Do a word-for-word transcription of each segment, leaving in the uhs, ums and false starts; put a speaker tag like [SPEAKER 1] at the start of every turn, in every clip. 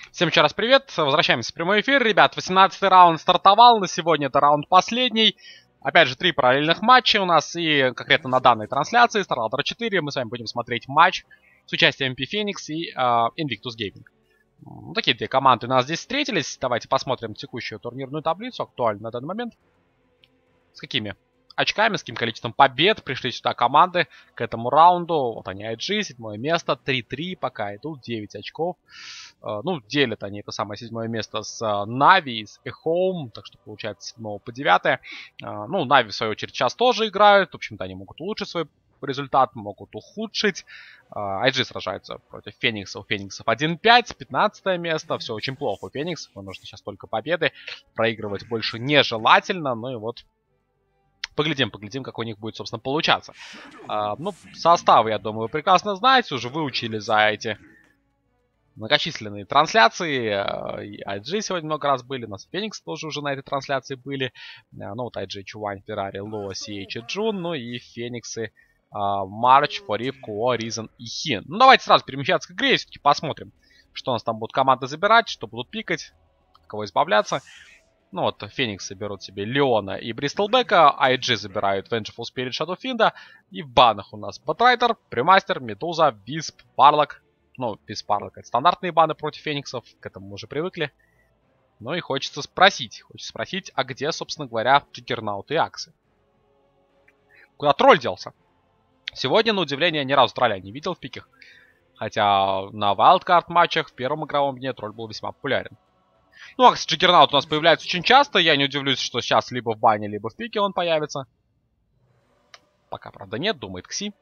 [SPEAKER 1] Всем еще раз привет, возвращаемся в прямой эфир, ребят, восемнадцатый раунд стартовал, на сегодня это раунд последний. Опять же, три параллельных матча у нас, и конкретно на данной трансляции, StarLadder четыре, мы с вами будем смотреть матч с участием пи Phoenix и uh, Invictus Gaming. Ну, такие две команды у нас здесь встретились, давайте посмотрим текущую турнирную таблицу, актуальную на данный момент. С какими очками, с каким количеством побед пришли сюда команды к этому раунду. Вот они, ай джи, седьмое место, три-три пока идут, девять очков. Uh, ну, делят они это самое седьмое место с uh, Na'Vi, с eHome, так что получается с седьмого по девятое. Uh, ну, Na'Vi в свою очередь сейчас тоже играют, в общем-то они могут улучшить свой результат, могут ухудшить. Uh, ай джи сражаются против Феникса, у Фениксов один-пять, пятнадцатое место, все очень плохо у Фениксов, им нужно сейчас только победы, проигрывать больше нежелательно, ну и вот Поглядим, поглядим, как у них будет, собственно, получаться. Uh, ну, составы, я думаю, вы прекрасно знаете, уже выучили за эти многочисленные трансляции. Uh, ай джи сегодня много раз были, у нас Феникс тоже уже на этой трансляции были. Uh, ну, вот ай джи, Чувань, Феррари, Лоа, Си эйч и Джун, ну и Фениксы Марч, Форив, Куо, Ризен и Хин. Ну, давайте сразу перемещаться к игре и все-таки посмотрим, что у нас там будут команды забирать, что будут пикать, от кого избавляться. Ну вот, Фениксы берут себе Леона и Бристлбека, ай джи забирают Vengeful Spirit, Shadowfiend, и в банах у нас Батрайтер, Примастер, Медуза, Висп, Парлок. Ну, Висп, Парлок — это стандартные баны против Фениксов, к этому мы уже привыкли. Ну и хочется спросить, хочется спросить, а где, собственно говоря, Джиггернаут и Аксы? Куда тролль делся? Сегодня, на удивление, ни разу тролля не видел в пиках. Хотя на Wildcard матчах в первом игровом дне тролль был весьма популярен. Ну, Акс Джиггернаут у нас появляется очень часто. Я не удивлюсь, что сейчас либо в бане, либо в пике он появится. Пока, правда, нет, думает Кси.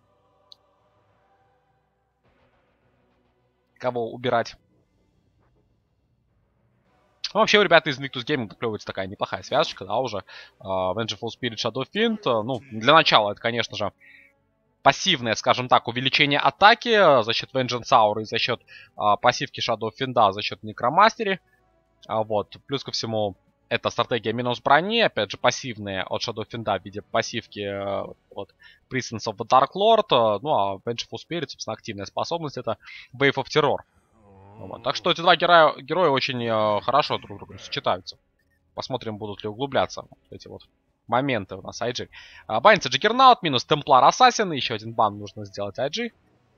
[SPEAKER 1] Кого убирать? Ну, вообще, у ребят из Invictus Gaming доклевывается такая неплохая связочка, да, уже. Uh, Vengeful Spirit, Shadowfiend. Uh, ну, для начала это, конечно же, пассивное, скажем так, увеличение атаки за счет Vengeance Hour и за счет uh, пассивки Shadowfiend, за счет Некромастери. А вот, плюс ко всему, это стратегия минус брони, опять же, пассивные от Shadowfiend в виде пассивки от Presence of the Dark Lord, ну а Vengeful Spirit, собственно, активная способность, это Wave of Terror. Вот. Так что эти два героя, героя очень э, хорошо друг с другом сочетаются. Посмотрим, будут ли углубляться вот эти вот моменты у нас ай джи. А, банится Джиггернаут, минус Темплар Ассасин, еще один бан нужно сделать ай джи.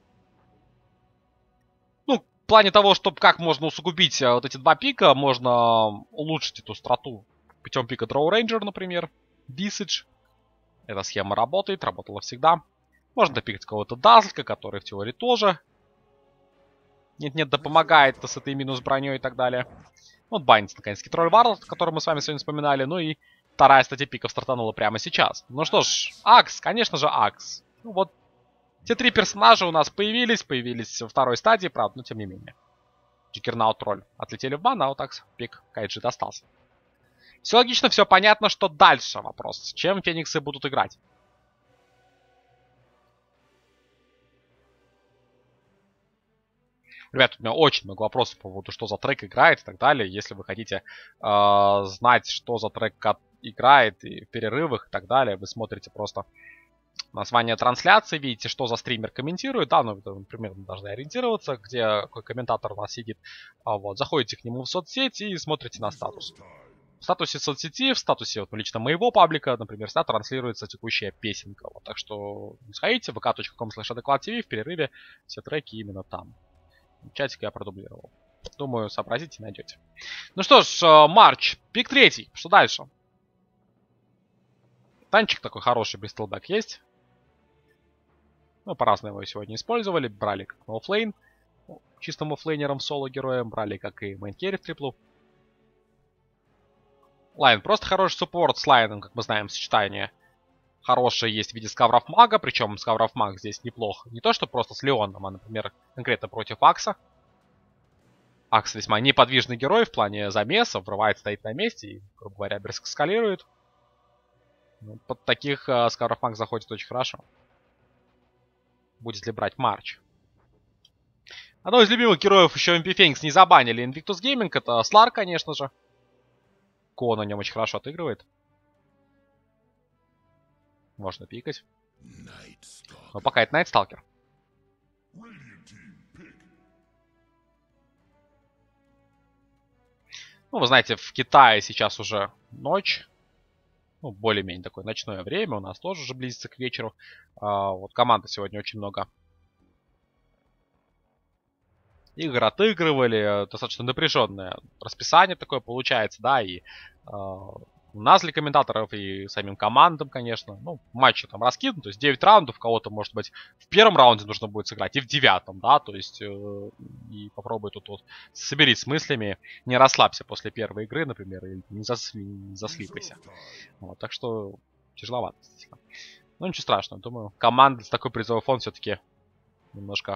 [SPEAKER 1] В плане того, чтобы как можно усугубить вот эти два пика, можно улучшить эту страту путем пика Дроу Рейнджер, например. Visage. Эта схема работает, работала всегда. Можно допикать кого-то Дазлька, который в теории тоже нет-нет, да помогает с этой минус броней и так далее. Вот банится, наконец-таки, Тролль Варлорд, который мы с вами сегодня вспоминали. Ну и вторая статья пиков стартанула прямо сейчас. Ну что ж, Акс, конечно же, Акс. Ну вот. Те три персонажа у нас появились, появились во второй стадии, правда, но тем не менее. Джиггернаут, тролль отлетели в бан, а вот так пик к ай джи достался. Все логично, все понятно, что дальше вопрос. С чем Фениксы будут играть? Ребята, у меня очень много вопросов по поводу, что за трек играет и так далее. Если вы хотите э, знать, что за трек играет и в перерывах и так далее, вы смотрите просто название трансляции, видите, что за стример комментирует, да, ну, вы примерно должны ориентироваться, где какой комментатор у нас сидит. А вот, заходите к нему в соцсети и смотрите на статус. В статусе соцсети, в статусе вот, лично моего паблика, например, всегда транслируется текущая песенка. Вот, так что сходите в ви ка точка ком слэш адекват ти ви, в перерыве все треки именно там. Чатик я продублировал. Думаю, сообразите и найдете. Ну что ж, Марч, пик третий, что дальше? Танчик такой хороший, Бристлбэк есть. Ну, по-разному его сегодня использовали. Брали как на оффлейн, чистым оффлейнером, соло-героем. Брали как и мейн-керри в триплу. Лайн просто хороший суппорт. С Лайном, как мы знаем, сочетание хорошее есть в виде скавров мага. Причем скавров маг здесь неплохо. Не то, что просто с Леоном, а, например, конкретно против Акса. Акс весьма неподвижный герой в плане замеса. Врывает, стоит на месте и, грубо говоря, резко скалирует. Ну, под таких э, скавров маг заходит очень хорошо. Будет ли брать Марч? Одно из любимых героев еще эм пи Phoenix не забанили. Invictus Gaming, это Слар, конечно же. Ко на нем очень хорошо отыгрывает. Можно пикать. Но пока это Найтсталкер. Ну, вы знаете, в Китае сейчас уже ночь. Ну, более-менее такое ночное время. У нас тоже уже близится к вечеру. А, вот команда сегодня очень много игр отыгрывали. Достаточно напряженное расписание такое получается, да, и а, у нас для комментаторов, и самим командам, конечно. Ну, матчи там раскиданы, то есть девять раундов. Кого-то, может быть, в первом раунде нужно будет сыграть, и в девятом, да, то есть э, и попробуй тут вот соберись с мыслями, не расслабься после первой игры, например, или не, зас... не заслипайся. Вот, так что тяжеловато, действительно. Ну, ничего страшного, думаю, команда с такой призовой фонд все-таки немножко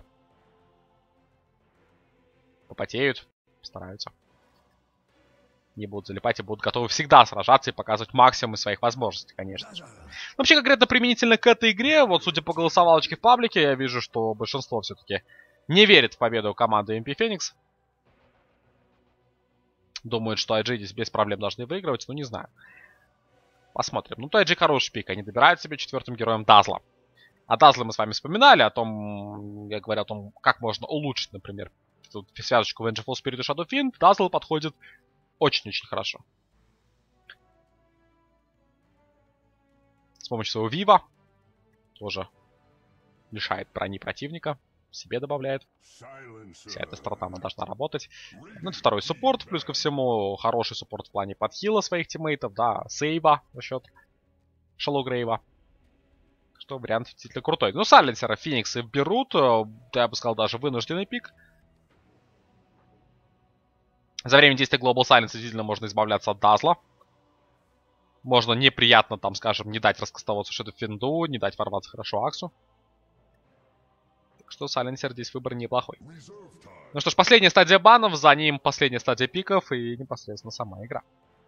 [SPEAKER 1] попотеют, постараются. Не будут залипать и будут готовы всегда сражаться и показывать максимум из своих возможностей, конечно же. Вообще, конкретно применительно к этой игре, вот судя по голосовалочке в паблике, я вижу, что большинство все-таки не верит в победу команды эм пи Phoenix. Думают, что ай джи здесь без проблем должны выигрывать, ну не знаю. Посмотрим. Ну, то ай джи хороший пик, они добирают себе четвертым героем Дазла. А Дазла мы с вами вспоминали, о том, я говорю о том, как можно улучшить, например, тут связочку Vengeful Spirit и Shadow Fiend. Дазл подходит очень-очень хорошо. С помощью своего Вива тоже лишает брони противника, себе добавляет. Вся эта страта она должна работать. Ну, это второй суппорт, плюс ко всему хороший суппорт в плане подхила своих тиммейтов, да, сейва за счет Шалоу Грейва. Что вариант действительно крутой. Ну, Сайленсера Фениксы берут, я бы сказал, даже вынужденный пик. За время действия Global Silence действительно можно избавляться от Дазла. Можно неприятно, там, скажем, не дать раскастоваться Shadow Финду, не дать ворваться хорошо Аксу. Так что Сайленсер здесь выбор неплохой. Ну что ж, последняя стадия банов, за ним последняя стадия пиков и непосредственно сама игра.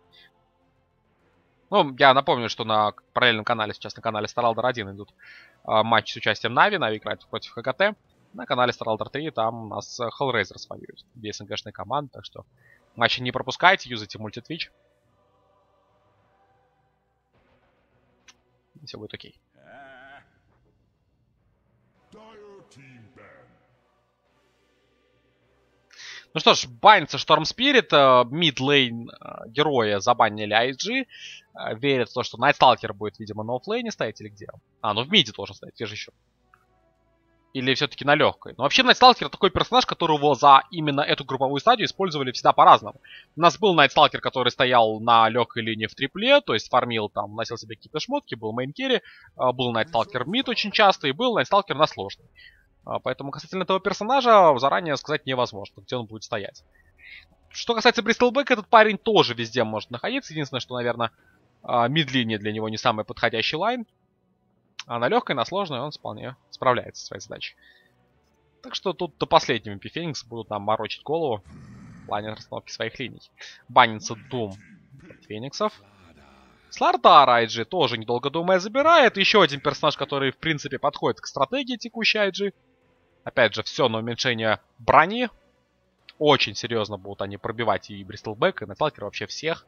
[SPEAKER 1] Ну, я напомню, что на параллельном канале, сейчас на канале StarAlder один идут э, матчи с участием Нави. Нави играет против ХКТ. На канале StarAlder три там у нас Hellraisers воюют. Две СНГшные команды, так что матчи не пропускайте, юзайте мультитвич. И все будет окей. Ну что ж, банится Шторм Спирит, мид-лейн героя забанили ай джи. Верят в то, что Найтсталкер будет, видимо, на оффлейне стоять или где? А, ну в миде должен стоять, где же еще? Или все-таки на легкой. Но вообще Найтсталкер такой персонаж, которого за именно эту групповую стадию использовали всегда по-разному. У нас был Найтсталкер, который стоял на легкой линии в трипле, то есть фармил там, носил себе какие-то шмотки, был мейн-керри. Был Найтсталкер мид очень часто и был Найтсталкер на сложный. Поэтому касательно этого персонажа заранее сказать невозможно, где он будет стоять. Что касается Бристлбэка, этот парень тоже везде может находиться. Единственное, что, наверное, мид-линия для него не самый подходящий лайн. А на легкой, на сложной он вполне справляется со своей задачей. Так что тут до последнего эм пи Phoenix будут нам морочить голову в плане расстановки своих линий. Банится Doom от Фениксов. Слардар ай джи тоже, недолго думая, забирает. Еще один персонаж, который, в принципе, подходит к стратегии текущей ай джи. Опять же, все на уменьшение брони. Очень серьезно будут они пробивать и Бристлбэк, и Найтсталкер, вообще всех.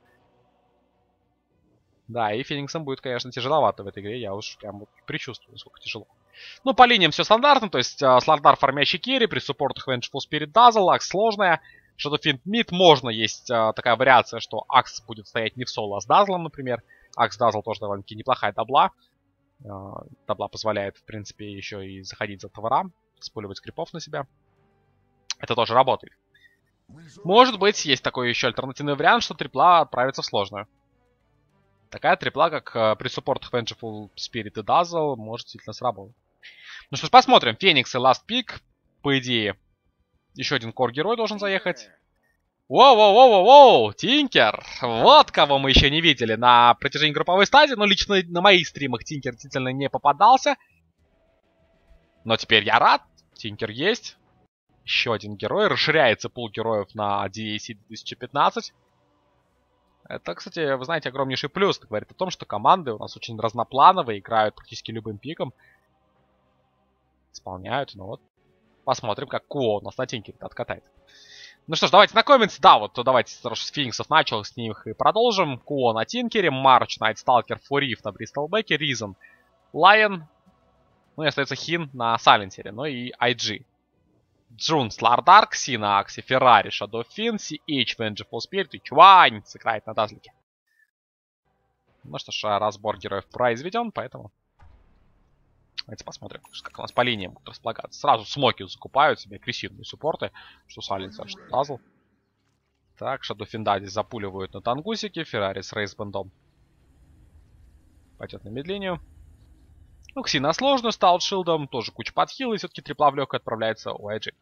[SPEAKER 1] Да, и Фениксам будет, конечно, тяжеловато в этой игре. Я уж прям вот предчувствую, насколько тяжело. Ну, по линиям все стандартно. То есть uh, Слардар фармящий керри, при суппортах Vengeful Spirit Dazzle, Акс сложная. Shadow Fiend мид. Можно, есть uh, такая вариация, что Акс будет стоять не в соло, а с Дазлом, например. Акс Dazzle тоже довольно-таки неплохая дабла. Uh, дабла позволяет, в принципе, еще и заходить за товаром, спуливать скрипов на себя. Это тоже работает. Может быть, есть такой еще альтернативный вариант, что трипла отправится в сложную. Такая трипла, как э, при суппортах Vengeful Spirit и Dazzle, может действительно сработать. Ну что ж, посмотрим. Феникс и Last Pick. По идее, еще один кор-герой должен заехать. Воу-воу-воу-воу-воу! Тинкер! Вот кого мы еще не видели на протяжении групповой стадии. Но лично на моих стримах Тинкер действительно не попадался. Но теперь я рад. Тинкер есть. Еще один герой. Расширяется пул героев на ди эй си две тысячи пятнадцать. Это, кстати, вы знаете, огромнейший плюс. Это говорит о том, что команды у нас очень разноплановые, играют практически любым пиком. Исполняют, ну вот. Посмотрим, как Куо у нас на Тинкере откатает. Ну что ж, давайте знакомиться. Да, вот давайте с Фениксов начал, с них и продолжим. Куо на Тинкере, Марч, Найтсталкер, Фуриф на Бристлбэке, Ризен, Лайон. Ну и остается Хин на Сайленсере, ну и ай джи. Джун, Слардарк, Сина, Акси, Феррари, Shadow Fin, си эйч, Vengeful Spirit и Чуань сыграет на Дазлике. Ну что ж, разбор героев произведен, поэтому... Давайте посмотрим, как у нас по линиям будут располагаться. Сразу смоки закупают себе агрессивные суппорты. Что Сайленсер, что Дазл. Так, Shadow Fin, да, здесь запуливают на Тангусике. Феррари с Рейсбендом пойдет на медлению. Ну, Ксина сложно, стал шилдом, тоже куча подхила, и все-таки трипла в легкой отправляется у ай джи.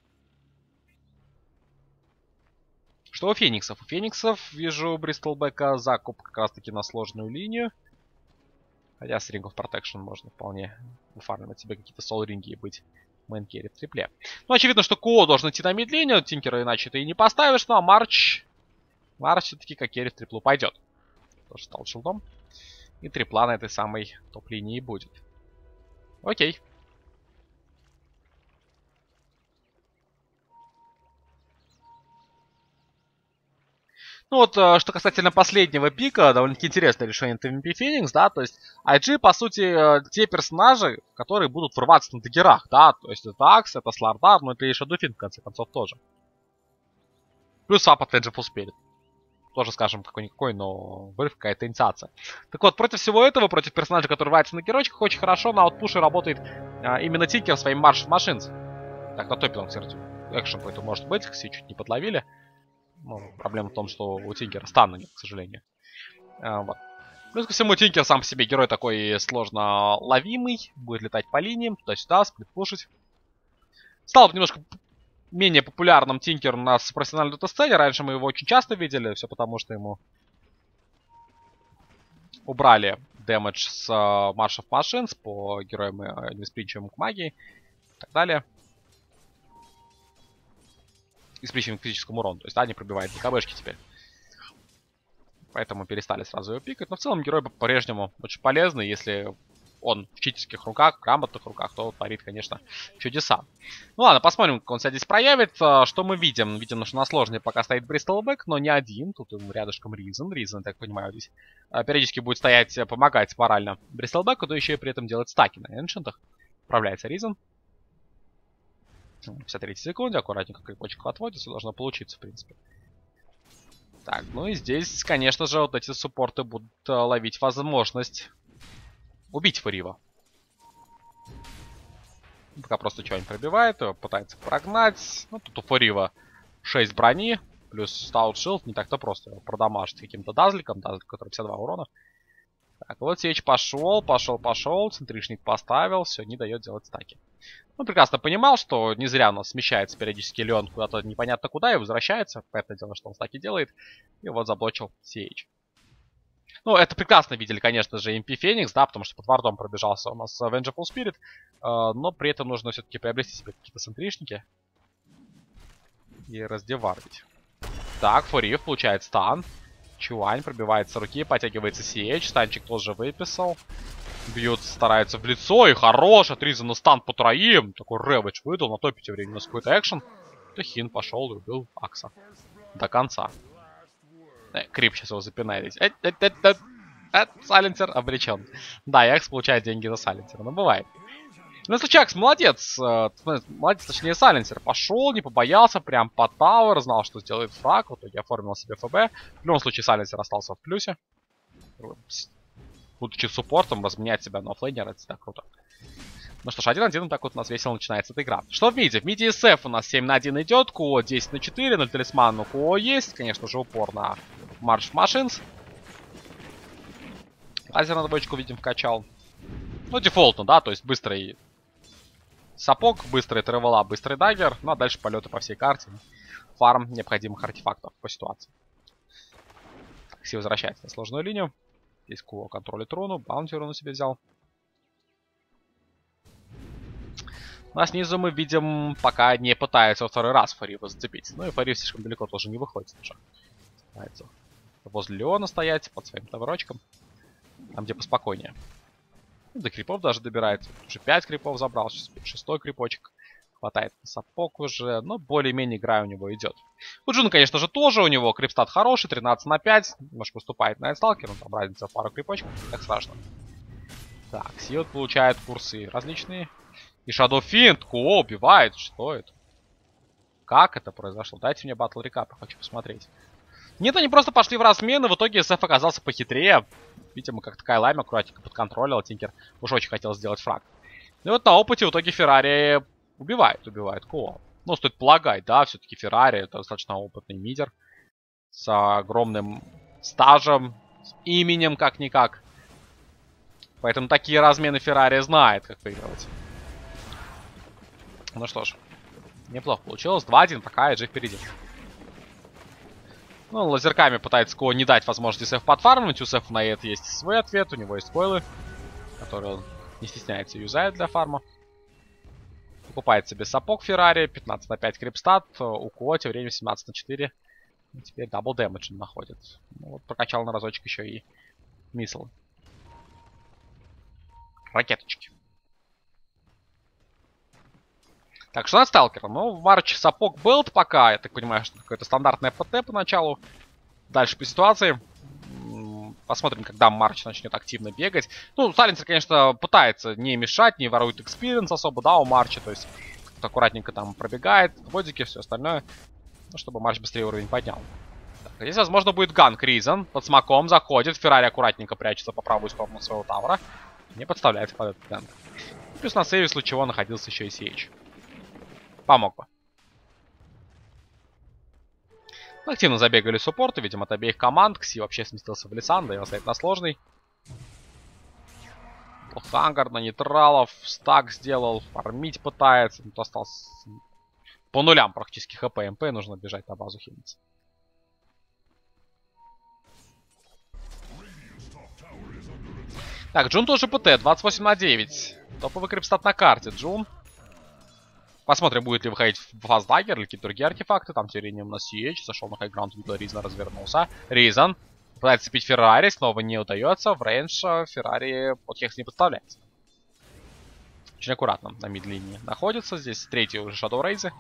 [SPEAKER 1] Что у Фениксов? У Фениксов вижу Бристлбека закуп как раз таки на сложную линию. Хотя с Ring of Protection можно вполне выфармливать себе какие-то сол-ринги и быть мейн-керри в трипле. Ну, очевидно, что КО должен идти на мид-линию, Тинкера иначе ты и не поставишь, ну а Марч... Марч все-таки как керри в триплу пойдет. Тоже стал шилдом. И трипла на этой самой топ-линии будет. Окей. Ну вот, что касательно последнего пика, довольно-таки интересное решение ти эм пи Phoenix, да, то есть ай джи, по сути, те персонажи, которые будут врываться на даггерах, да, то есть это Акс, это Слардар, но это и Shadow Fin, в конце концов, тоже. Плюс Swap от Vengeful Spirit. Тоже, скажем, какой-никакой, но вырыв какая-то инициация. Так вот, против всего этого, против персонажа, который врывается на геройчиках, очень хорошо на аутпуше работает а, именно Тинкер своим March of Machines. Так, на топе он, кстати, экшен какой-то может быть, все чуть не подловили. Ну, проблема в том, что у Тинкера стана нет, к сожалению. А, вот. Плюс ко всему, Тинкер сам по себе герой такой сложно ловимый. Будет летать по линиям, туда-сюда, сплит-пушить. Стал немножко менее популярным Тинкер у нас в профессиональной дота-сцене. Раньше мы его очень часто видели, все потому что ему убрали дэмэдж с uh, March of Machines по героям uh, невосприимчивым к магии и так далее. И с причиной к физическому урону. То есть, да, не пробивает ДКБшки теперь. Поэтому перестали сразу его пикать. Но в целом герой по-прежнему очень полезный. Если он в читерских руках, грамотных руках, то творит, конечно, чудеса. Ну ладно, посмотрим, как он себя здесь проявит. Что мы видим? Видим, что на сложной пока стоит Бристлбек, но не один. Тут ему рядышком Ризен. Ризен, так понимаю, здесь периодически будет стоять, помогать морально Бристлбеку, но еще и при этом делать стаки на эншентах. Справляется Ризен. пятьдесят третьей секунде, аккуратненько крипочек отводится, должно получиться, в принципе. Так, ну и здесь, конечно же, вот эти суппорты будут э, ловить возможность убить Фарива. Пока просто что-нибудь пробивает, его пытается прогнать. Ну, тут у Фарива шесть брони, плюс Stout Shield, не так-то просто его продамажить каким-то дазликом, дазлик, который пятьдесят два урона. Так, вот Сеч пошел, пошел, пошел, центришник поставил, все, не дает делать стаки. Он прекрасно понимал, что не зря у нас смещается периодически Леон куда-то непонятно куда и возвращается. Понятное дело, что он стаки делает. И вот заблочил си эйч. Ну, это прекрасно видели, конечно же, эм пи Phoenix, да, потому что под вардом пробежался у нас Vengeful Spirit. Э, но при этом нужно все-таки приобрести себе какие-то центришники. И раздевардить. Так, Фурив получает стан. Чуань пробивается с руки, подтягивается си эйч. Станчик тоже выписал. Бьют, старается в лицо, и хорош, отрезанный стан по троим. Такой рэвэдж выдал, на топе тем временем у нас какой-то экшен. Хин пошел и убил Акса. До конца. Э, Крип сейчас его запинает. Э, э, э, э, э, Сайленсер обречен. Да, Акс получает деньги за Сайленсера, но бывает. Ну, если Акс молодец, э, молодец, точнее Сайленсер, пошел, не побоялся, прям по тауэр, знал, что сделает фраг, в итоге оформил себе эф бэ. В любом случае Сайленсер остался в плюсе. Будучи суппортом, разменять себя на оффлейнера, это всегда круто. Ну что ж, один один, так вот у нас весело начинается эта игра. Что в миде? В миде эс эф у нас семь на один идет, КО десять на четыре, на талисман, но КО есть, конечно же, упор на March of Machines. Лазер на двоечку, видим, вкачал. Ну, дефолтно, да, то есть быстрый сапог, быстрый тревела, быстрый даггер, ну а дальше полеты по всей карте. Фарм необходимых артефактов по ситуации. Все возвращается на сложную линию. Здесь КО контролит руну, баунти руну себе взял. Ну а снизу мы видим, пока не пытается во второй раз Фарива зацепить. Ну и Фарив слишком далеко тоже не выходит уже. Старается возле Леона стоять, под своим таврочком. Там, где поспокойнее. До крипов даже добирается. Уже пять крипов забрал, сейчас шестой крипочек. Хватает на сапог уже, но более-менее игра у него идет. У Джуна, конечно же, тоже у него крипстат хороший, тринадцать на пять. Немножко уступает на Сталкер, там разница в пару крипочков, не так страшно. Так, Сиот получает курсы различные. И Shadow Fin, КО убивает, что это? Как это произошло? Дайте мне батл рекап, хочу посмотреть. Нет, они просто пошли в размены, в итоге эс эф оказался похитрее. Видимо, как-то Кайлайм аккуратненько подконтролил, Тинкер уж очень хотел сделать фраг. И вот на опыте в итоге Феррари убивает, убивает Коа. Ну, стоит полагать, да, все-таки Феррари это достаточно опытный мидер. С огромным стажем, с именем как-никак. Поэтому такие размены Феррари знает, как выигрывать. Ну что ж, неплохо получилось. два один, пока Эджи впереди. Ну, лазерками пытается Коа не дать возможности эс эф подфармить. У эс эф на это есть свой ответ. У него есть койлы, которые он не стесняется юзает для фарма. Покупает себе сапог Феррари. пятнадцать на пять крипстат. У Коа тем временем семнадцать на четыре. И теперь дабл дэмэдж он находит. Ну, вот прокачал на разочек еще и миссл. Ракеточки. Так, что на сталкера? Ну, в Марч сапог билд пока. Я так понимаю, что какое-то стандартное ПТ поначалу. Дальше по ситуации. Посмотрим, когда Марч начнет активно бегать. Ну, Сайленсер, конечно, пытается не мешать, не ворует экспириенс особо, да, у Марча. То есть, аккуратненько там пробегает, водики, все остальное. Ну, чтобы Марч быстрее уровень поднял. Так, здесь, возможно, будет ганк Ризен. Под смоком заходит. Феррари аккуратненько прячется по правую сторону своего тавра. Не подставляется под этот ганк. Плюс на сейве, в случае чего, находился еще и си эйч. Помог бы. Активно забегали суппорты, видимо, от обеих команд. Кси вообще сместился в Лиссандра, его стоит на сложный. Хангар на нейтралов, стак сделал, фармить пытается. Ну, то остался по нулям практически хп МП, нужно бежать на базу хилиться. Так, Джун тоже ПТ, двадцать восемь на девять. Топовый крипстат на карте, Джун. Посмотрим, будет ли выходить в фаздагер или какие-то другие артефакты. Там тем временем у нас си эйч. Зашел на хайграунд, видел Ризана, развернулся. Ризан пытается цепить Феррари, снова не удается. В рейндж Феррари под хекс не подставляется. Очень аккуратно на мид-линии находится. Здесь третий уже Shadow Рейзы.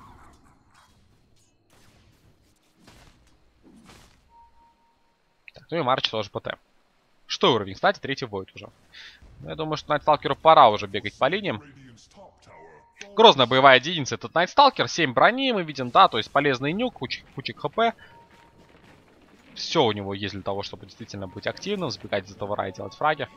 [SPEAKER 1] Так, ну и Марч тоже ПТ. Что уровень? Кстати, третий войд уже. Ну, я думаю, что Найтсталкеру пора уже бегать по линиям. Грозная боевая единица этот Найтсталкер. семь брони мы видим, да, то есть полезный нюк, куча, куча хп. Все у него есть для того, чтобы действительно быть активным, сбегать за товара и делать фраги.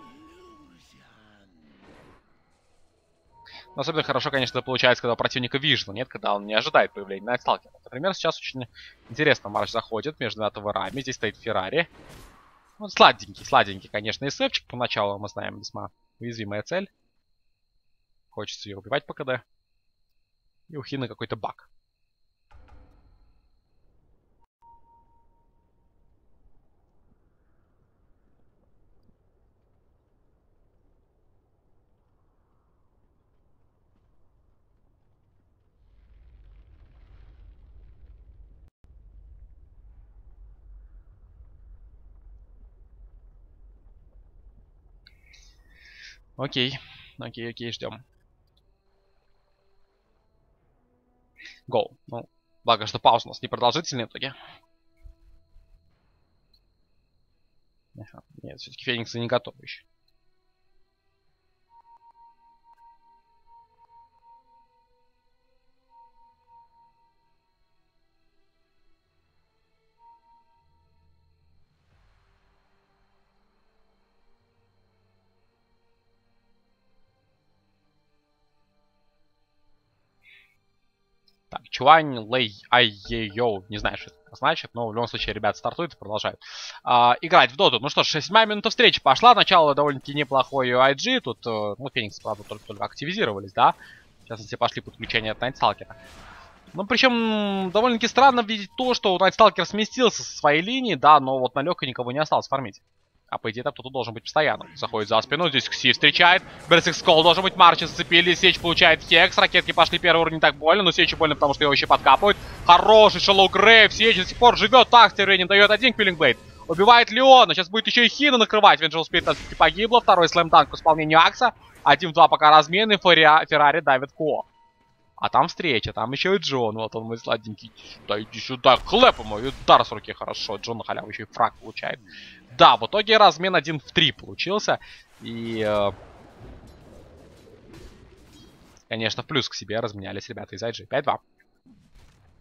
[SPEAKER 1] Но особенно хорошо, конечно, получается, когда у противника вижена нет, когда он не ожидает появления Найтсталкера. Например, сейчас очень интересно Марч заходит между двумя товарами. Здесь стоит Феррари. Вот сладенький, сладенький, конечно, эсэпчик. Поначалу мы знаем, весьма уязвимая цель. Хочется ее убивать по КД. И у Хины какой-то баг. Окей, окей, окей, ждем. Гоу. Ну, благо, что пауза у нас непродолжительная в итоге. Ага. Нет, все-таки Фениксы не готовы еще. Так, Чуань, Лэй, Ай-Е-Йоу. Не знаю, что это значит, но в любом случае ребята стартуют и продолжают а, играть в доту. Ну что ж, седьмая минута встречи пошла. Начало довольно-таки неплохое у ай джи. Тут, ну, Фениксы, правда, только-только активизировались, да. Сейчас все пошли подключение от Найтсталкера. Ну, причем, довольно-таки странно видеть то, что Найтсталкер сместился со своей линии, да, но вот на легкой никого не осталось фармить. А по идее, там кто-то должен быть постоянно. Заходит за спину, здесь Кси встречает. Берсик Скол должен быть, Марчи зацепили. Сеч получает хекс. Ракетки пошли первый уровень, не так больно, но Сечу больно, потому что его еще подкапывают. Хороший Шалоу Грейв. Сеч до сих пор живет. Так, тем временем дает один квиллингбейт. Убивает Леона. Сейчас будет еще и Хина накрывать. Венджел Спирит погибла. Второй слэм-танк к исполнению Акса. один-два пока размены. Феррари давит Ко. А там встреча, там еще и Джон. Вот он мой сладенький. Да иди сюда, хлеб ему. И удар с руки хорошо. Джон на халяву еще и фраг получает. Да, в итоге размен один в три получился. И... Э, конечно, в плюс к себе разменялись ребята из ай джи. пять-два.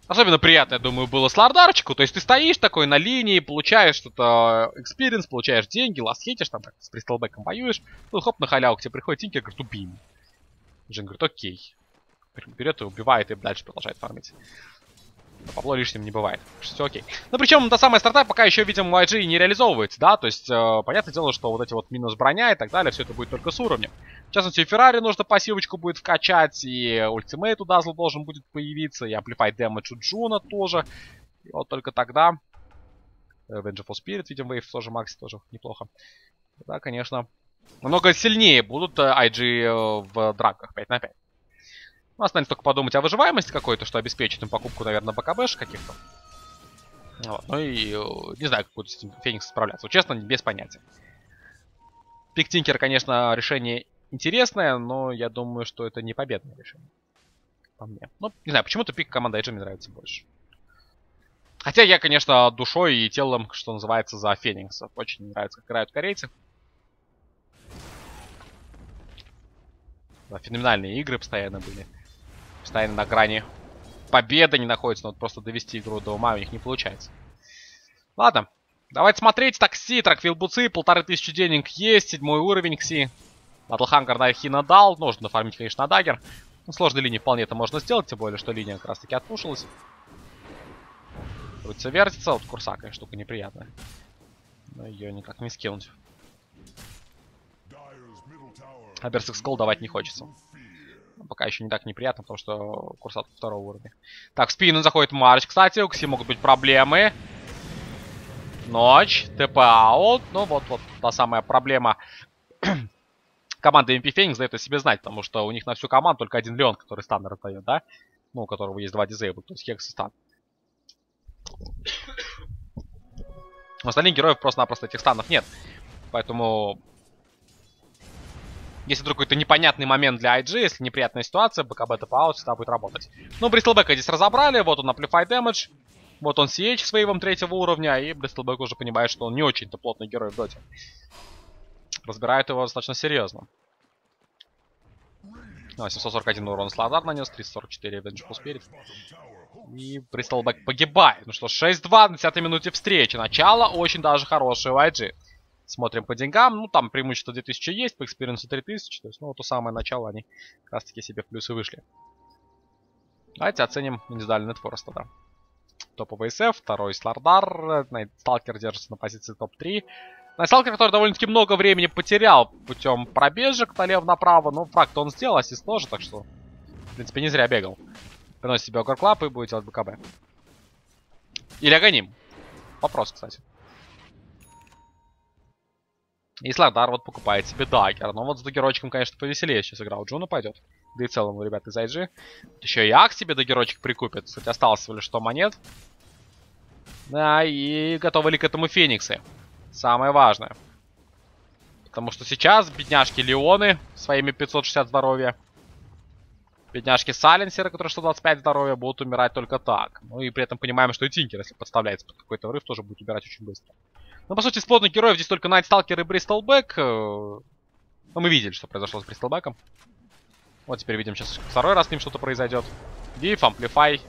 [SPEAKER 1] Особенно приятно, я думаю, было с лардарчику. То есть ты стоишь такой на линии, получаешь что-то экспириенс, получаешь деньги, ласхетишь, там так, с пристолбэком воюешь. Ну, хоп, на халяву к тебе приходит Тинкер, говорит, убей меня. Джин говорит, окей. Берет и убивает, и дальше продолжает фармить. Но бабло лишним не бывает. Все окей. Ну, причем та самая старта пока еще, видимо, у ай джи не реализовывается, да? То есть, э, понятное дело, что вот эти вот минус броня и так далее, все это будет только с уровнем. В частности, Феррари нужно пассивочку будет вкачать, и ультимейт у Дазла должен будет появиться, и Amplify Damage у Джуна тоже. И вот только тогда... Vengeful Spirit, видимо, Wave тоже, Макси тоже неплохо. Да, конечно. Намного сильнее будут ай джи в драках пять на пять. Ну, останется только подумать о выживаемости какой-то, что обеспечит им покупку, наверное, БКБш каких-то. Вот. Ну и не знаю, как будет с этим Феникс справляться. Вот, честно, без понятия. Пик Тинкер, конечно, решение интересное, но я думаю, что это не победное решение. По мне. Ну, не знаю, почему-то пик команды ай джи мне нравится больше. Хотя я, конечно, душой и телом, что называется, за Феникса. Очень нравится, как играют корейцы. Да, феноменальные игры постоянно были. Постоянно на грани победы не находится, но вот просто довести игру до ума у них не получается. Ладно, давайте смотреть. Такси, Тракфил Буцы, полторы тысячи денег есть, седьмой уровень Кси. Батлхангер на Хина дал, нужно нафармить, конечно, на дагер. На сложной линии вполне это можно сделать, тем более, что линия как раз таки отпушилась. Крутится, вертится, вот курса, конечно, штука неприятная. Но ее никак не скинуть. А Берсик Скол давать не хочется. Пока еще не так неприятно, потому что курсат второго уровня. Так, в спину заходит Марч, кстати. У Кси могут быть проблемы. Ночь, ТП аут. Ну вот, вот та самая проблема. Команда эм пи Phoenix дает о себе знать, потому что у них на всю команду только один Леон, который стан раздает, да? Ну, у которого есть два дизейбла, то есть Хекс и стан. У остальных героев просто-напросто этих станов нет. Поэтому... Если вдруг какой-то непонятный момент для ай джи, если неприятная ситуация, БКБ ТП аут всегда будет работать. Ну, Бристлбэка здесь разобрали, вот он Amplify Damage, вот он си эйч с вейвом третьего уровня, и Бристлбэк уже понимает, что он не очень-то плотный герой в доте. Разбирает его достаточно серьезно. Ну, семьсот сорок один урон Сладар нанес, триста сорок четыре Vengeful Spirit. И Бристлбэк погибает. Ну что, шесть два на десятой минуте встречи. Начало очень даже хорошее у ай джи. Смотрим по деньгам. Ну, там преимущество две тысячи есть, по экспириенсу три тысячи. То есть, ну, вот то самое начало они как раз таки себе в плюсы вышли. Давайте оценим индивидуальный нетфорс тогда. Топовый эс эф, второй Слардар. Найтсталкер держится на позиции топ три. Найтсталкер, который довольно-таки много времени потерял путем пробежек налево-направо. Ну, фраг-то он сделал, ассист тоже, так что, в принципе, не зря бегал. Приносит себе огорклап и будет делать БКБ. Или Аганим. Вопрос, кстати. И Слардар вот покупает себе дагер. Но вот с дагерочком, конечно, повеселее сейчас игра у Джуна пойдет. Да и в целом у ребят из ай джи. Еще и Ак себе дагерочек прикупит. Кстати, осталось всего лишь сто монет. Да, и готовы ли к этому Фениксы? Самое важное. Потому что сейчас бедняжки Леоны своими пятьсот шестьдесят здоровья. Бедняжки Сайленсеры, которые сто двадцать пять здоровья, будут умирать только так. Ну и при этом понимаем, что и Тинкер, если подставляется под какой-то врыв, тоже будет умирать очень быстро. Ну, по сути, из плотных героев здесь только Найтсталкер и Бристлбэк. Ну, мы видели, что произошло с Бристлбэком. Вот теперь видим, сейчас второй раз с ним что-то произойдет. Диф, Амплифай.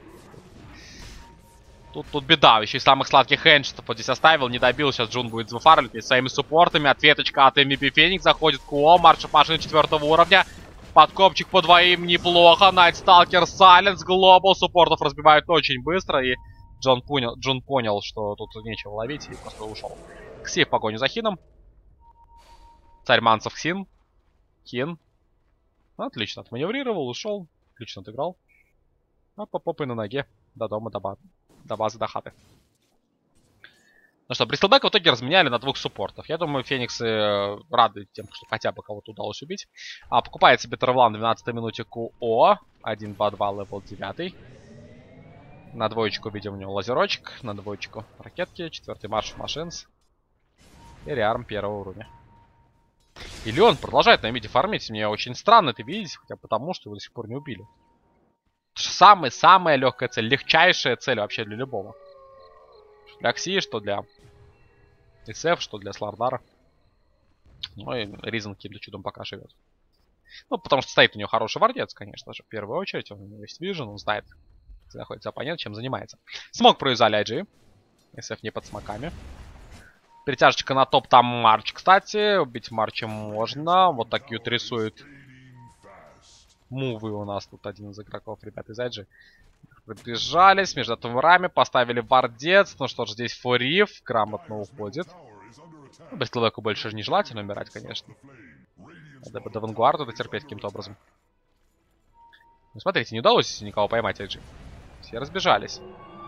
[SPEAKER 1] Тут, тут беда. Еще и самых сладких хендшитов вот здесь оставил, не добил. Сейчас Джун будет зафарлить здесь своими суппортами. Ответочка от эм ви пи Phoenix. Заходит КО. Маршал машины четвертого уровня. Подкопчик по двоим неплохо. Найтсталкер, Сайленс, Глобал. Суппортов разбивают очень быстро. И Джон понял, Джон понял, что тут нечего ловить, и просто ушел. Кси в погоню за Хином. Царь Манцев Хин. Хин. Отлично, отманеврировал, ушел. Отлично отыграл. А по попы на ноге. До дома, до, ба до базы, до хаты. Ну что, Бристлбэка в итоге разменяли на двух суппортов. Я думаю, Фениксы рады тем, что хотя бы кого-то удалось убить. А, покупает себе Тервлан в двенадцатой минуте КО. один два два, левел девять. На двоечку видим у него лазерочек. На двоечку ракетки. Четвертый марш машинс. И реарм первого уровня. И Леон продолжает на миде фармить. Мне очень странно это видеть. Хотя потому, что его до сих пор не убили. Самая-самая легкая цель. Легчайшая цель вообще для любого. Для Кси, что для эс эф, что для Слардара. Ну и Ризен каким-то чудом пока живет. Ну, потому что стоит у него хороший вардец, конечно же. В первую очередь. Он есть вижен, он знает, находится оппонент, чем занимается. Смог провязали ай джи. эс эф не под смоками. Перетяжечка на топ, там Марч, кстати. Убить Марча можно. Вот так Ют рисует. Мувы у нас тут один из игроков, ребят, из ай джи. Пробежались между тумрами, поставили вардец. Ну что ж, здесь фориф грамотно уходит. Ну, без ловеку больше нежелательно умирать, конечно. Надо бы до Вангуарда дотерпеть каким-то образом. Ну, смотрите, не удалось никого поймать ай джи. Все разбежались.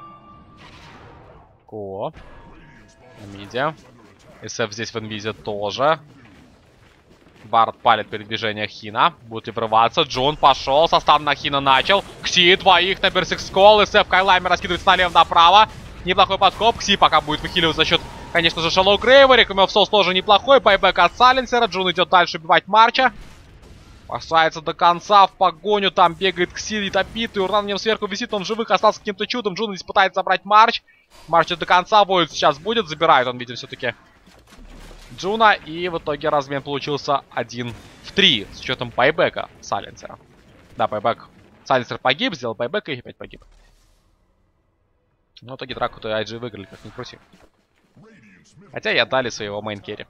[SPEAKER 1] Ко. На миде. эс эф здесь в инвизе тоже. Бард палит передвижение Хина. Будет и врываться. Джун пошел. Состав на Хина начал. Кси двоих на Берсикскол. эс эф Кайлайме раскидывается налево-направо. Неплохой подкоп. Кси пока будет выхиливать за счет, конечно же, Шалоу Грейва. Рекомендов Соус тоже неплохой. Байбек от Сайленсера. Джун идет дальше убивать Марча. Спасается до конца. В погоню там бегает Кси и топит. И уран в нем сверху висит. Он живых остался каким-то чудом. Джун здесь пытается забрать Марч. Марч до конца воет сейчас будет. Забирает он, видимо, все-таки Джуна. И в итоге размен получился один в три. С учетом байбека Сайленсера. Да, байбек. Сайленсер погиб, сделал байбек и опять погиб. Но в итоге драку-то ай джи выиграли, как ни крути. Хотя и отдали своего мейн-керри.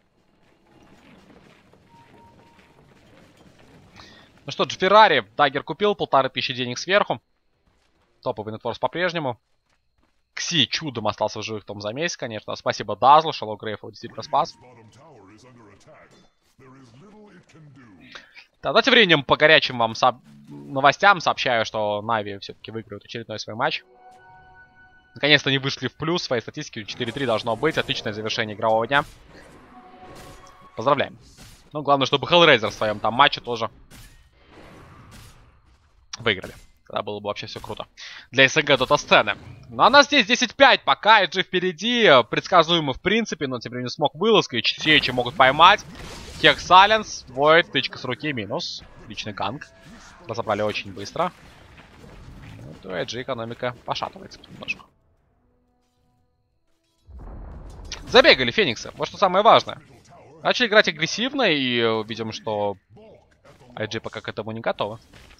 [SPEAKER 1] Ну что, Феррари. Даггер купил. Полторы тысячи денег сверху. Топовый нетворс по-прежнему. Кси чудом остался в живых в том замесе, конечно. Спасибо Дазлу, Шалоу Грейв его действительно спас. Да, давайте временем по горячим вам со... новостям сообщаю, что Нави все-таки выиграют очередной свой матч. Наконец-то они вышли в плюс своей статистики. четыре три должно быть. Отличное завершение игрового дня. Поздравляем. Ну, главное, чтобы Hellraiser в своем там матче тоже выиграли. Тогда было бы вообще все круто. Для СНГ дота-сцены. Ну, а нас здесь десять пять. Пока ай джи впереди. Предсказуемо в принципе, но тем временем смог вылазка. И Чечи могут поймать. Хек Сайленс. Двоет. Тычка с руки. Минус. Личный ганг. Разобрали очень быстро. Вот у ай джи экономика пошатывается немножко. Забегали Фениксы. Вот что самое важное. Начали играть агрессивно. И видим, что ай джи пока к этому не готовы.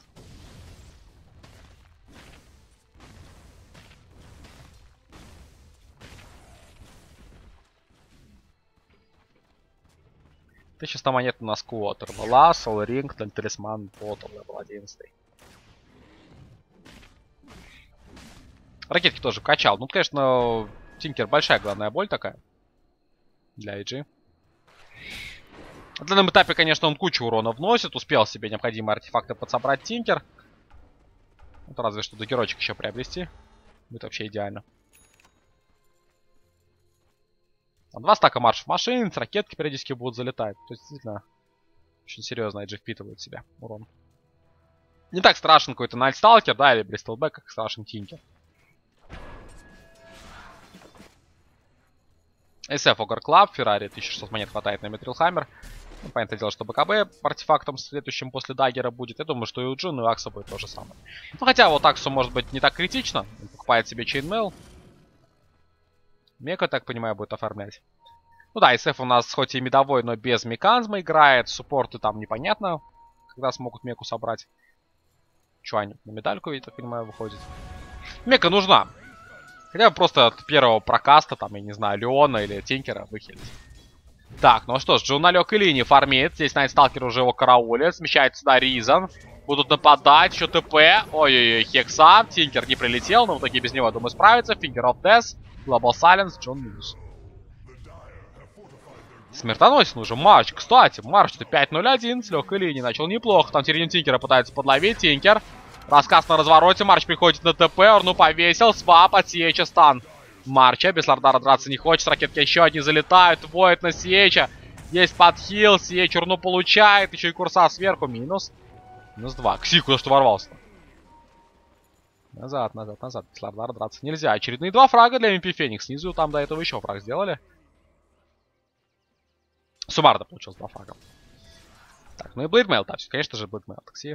[SPEAKER 1] тысяча сто монет у нас Квотер была, Сол Ринг, Талисман, Ботл, был одиннадцатый. Ракетки тоже качал. Ну, конечно, Тинкер большая главная боль такая. Для ай джи. На данном этапе, конечно, он кучу урона вносит. Успел себе необходимые артефакты подсобрать Тинкер. Вот разве что догерочек еще приобрести. Будет вообще идеально. Два стака маршев машин, ракетки периодически будут залетать. То есть, действительно, очень серьезно ай джи впитывает в себя урон. Не так страшен какой-то Найтсталкер, да, или Бристлбэк, как страшен Тинкер. эс эф Огр Клаб, Феррари, тысяча шестьсот монет хватает на Метрилхаммер. Ну, понятное дело, что БКБ артефактом следующим после Даггера будет. Я думаю, что и у Джин, и у Акса будет то же самое. Ну, хотя вот Аксу может быть не так критично. Он покупает себе Chainmail. Мека, так понимаю, будет оформлять. Ну да, эс эф у нас хоть и медовой, но без меканзма играет. Суппорты там непонятно, когда смогут меку собрать. Че, они на медальку, я так понимаю, выходит. Мека нужна. Хотя бы просто от первого прокаста, там, я не знаю, Леона или Тинкера выхилить. Так, ну что ж, Джун налег и линии фармит. Здесь Найтсталкер уже его караулит. Смещается сюда Ризан. Будут нападать, еще ТП. Ой-ой-ой, Хекса. Тинкер не прилетел, но в итоге без него, думаю, справится. Finger of Death. Global Silence, Джон минус. Смертоносен уже Марч. Кстати, Марч-то пять ноль один с легкой линии. Начал неплохо. Там Тирин Тинкера пытается подловить. Тинкер. Рассказ на развороте. Марч приходит на ТП. Орну повесил. Свап от Сиеча стан. Марча. Без Лордара драться не хочет. Ракетки еще одни залетают. Воет на Сиеча. Есть подхил. Сиеч Орну получает. Еще и курса сверху. Минус. Минус два. Кси, куда что ворвался? Назад, назад, назад. Без Лордара драться нельзя. Очередные два фрага для эм пи Феникс. Снизу там до этого еще фраг сделали. Суммарно получилось два фрага. Так, ну и Блейдмейл, да, конечно же, Блейдмейл. Такси.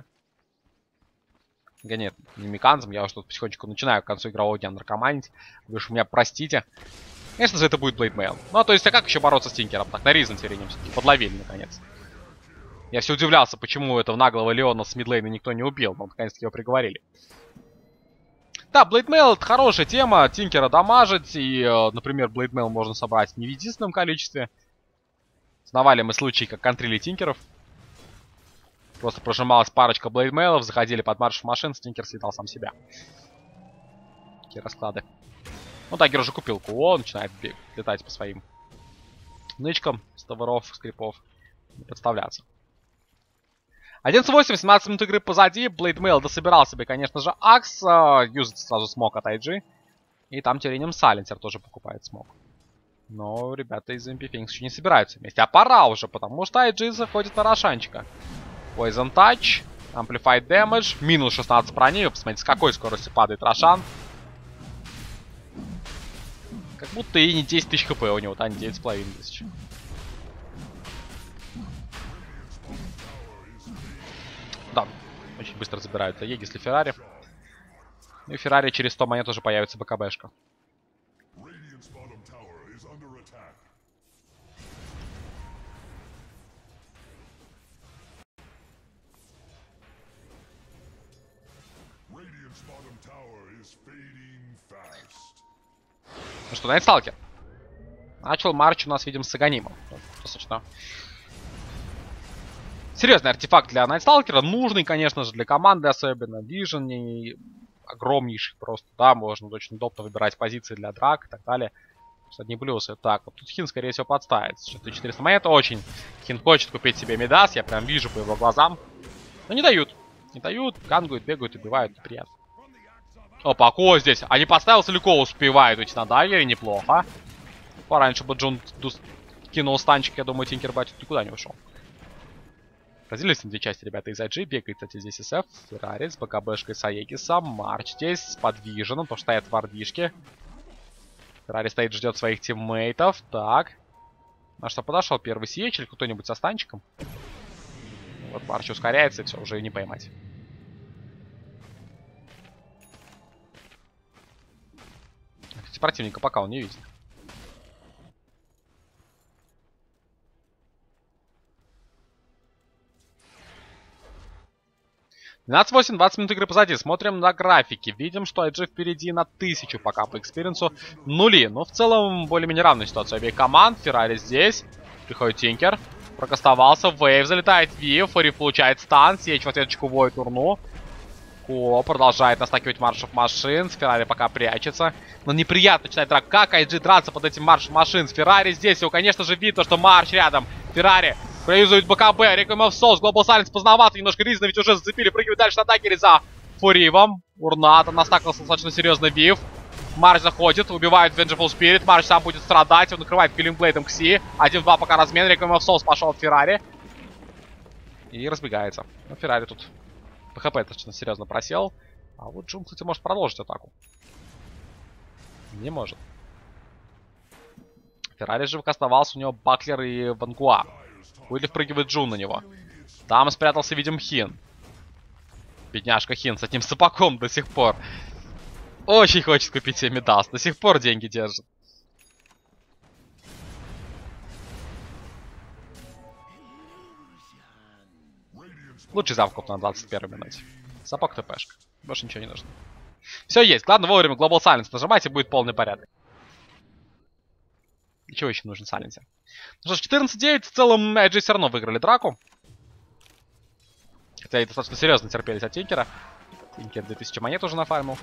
[SPEAKER 1] Нет, не меканзм, я уже тут потихонечку начинаю к концу игрового дня наркоманить. Вы уж меня простите. Конечно же, это будет Блейдмейл. Ну, а то есть, а как еще бороться с Тинкером? Так, на Ризен Тиринем все-таки подловили, наконец. Я все удивлялся, почему этого наглого Леона с мидлейна никто не убил, но наконец-таки его приговорили. Да, Блейдмейл это хорошая тема, Тинкера дамажить, и, например, Блейдмейл можно собрать не в единственном количестве. Знавали мы случаи, как контрили Тинкеров. Просто прожималась парочка Блейдмейлов, заходили под марш машин, Тинкер слетал сам себя. Такие расклады. Ну, Даггер уже купил КУО, начинает летать по своим нычкам с товаров, скрипов, не подставляться. одиннадцать восемь, семнадцать минут игры позади. Блейдмейл дособирал себе, конечно же, Акс. Э, юзать сразу смог от ай джи. И там тем временем Сайленсер тоже покупает смог. Но ребята из эм пи Phoenix еще не собираются вместе. А пора уже, потому что ай джи заходит на Рошанчика. Poison Touch, Amplified Damage, минус шестнадцать брони. Посмотрите, с какой скоростью падает Рошан. Как будто и не десять тысяч хп у него, а не девять с половиной тысяч. Да, очень быстро забираются Егис и Феррари. Ну и Феррари через сто монет уже появится БКБшка. Ну что, Найтсталкер. Начал марч у нас, видим, с Аганимом. Достаточно серьезный артефакт для Найтсталкера. Нужный, конечно же, для команды особенно. Вижен огромнейший просто. Да, можно очень удобно выбирать позиции для драк и так далее. Одни плюсы. Так, вот тут Хин, скорее всего, подставится. четыреста монет. Очень Хин хочет купить себе Мидас. Я прям вижу по его глазам. Но не дают. Не дают. Гангуют, бегают, убивают. Неприятно. Опа, Ко здесь. А не поставился ли Ко? Успевает уйти на даггере. Неплохо. Пораньше бы Джун кинул станчик. Я думаю, Тинкер Батит никуда не ушел. Разделились на две части, ребята, из ай джи. Бегает, кстати, здесь эс эф. Феррари с БКБшкой с Аегисом. Марч здесь с подвиженным, потому что стоят вардишки. Феррари стоит, ждет своих тиммейтов. Так. На что подошел первый Сиэч или кто-нибудь со станчиком. Вот Марч ускоряется, и все, уже не поймать. Кстати, противника пока он не видит. двенадцать восемь, двадцать минут игры позади. Смотрим на графики. Видим, что ай джи впереди на тысячу пока по экспириенсу. Нули. Но в целом более-менее равная ситуация обеих команд. Феррари здесь. Приходит Тинкер. Прокастовался. Вейв залетает Вив. Фори получает стан. Сеч в ответочку воет урну. Ко продолжает настакивать маршев машин. С Феррари пока прячется. Но неприятно начинает драк. Как ай джи драться под этим маршем машин? С Феррари здесь. Его, конечно же, видно, что марш рядом. Феррари проюзует БКБ. Реквием оф Souls. Глобал Сайленс поздновато. Немножко Ризна ведь уже зацепили. Прыгивает дальше на даггере за Фуривом. Урна. Там настакался достаточно серьезно Вив. Марш заходит. Убивает Vengeful Spirit. Марш сам будет страдать. Он накрывает Киллингблейдом Кси. один-два пока размен. Реквием оф Souls пошел от Феррари. И разбегается. Но Феррари тут ПХП достаточно серьезно просел. А вот Джун, кстати, может продолжить атаку. Не может. Феррари же оставался. У него Баклер и Вангуа. Уилли впрыгивает Джун на него. Там спрятался, видим, Хин. Бедняжка Хин с этим сапогом до сих пор. Очень хочет купить себе Мидас. До сих пор деньги держит. Лучший замков на двадцать первой минуте. Сапог ТПшка. Больше ничего не нужно. Все есть. Главное вовремя Global Silence нажимать, и будет полный порядок. И чего еще нужен Сайленсер? Ну что ж, четырнадцать девять. В целом ай джи все равно выиграли драку. Хотя и достаточно серьезно терпелись от Тинкера. Тинкер две тысячи монет уже нафармил.